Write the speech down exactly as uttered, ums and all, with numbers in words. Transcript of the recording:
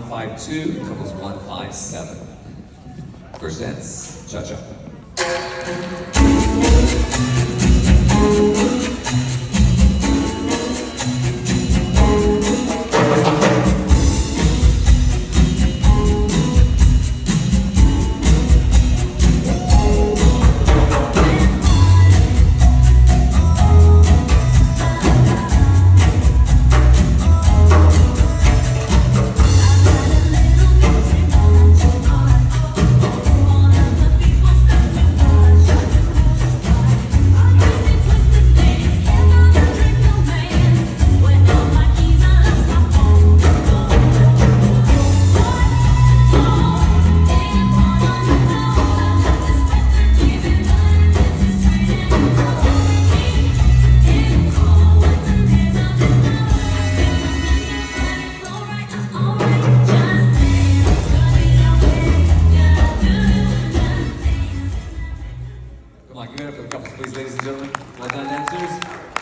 five two, couples one five seven. First dance, cha-cha. Come on, give it up for the couples, please, ladies and gentlemen. Well done, dancers.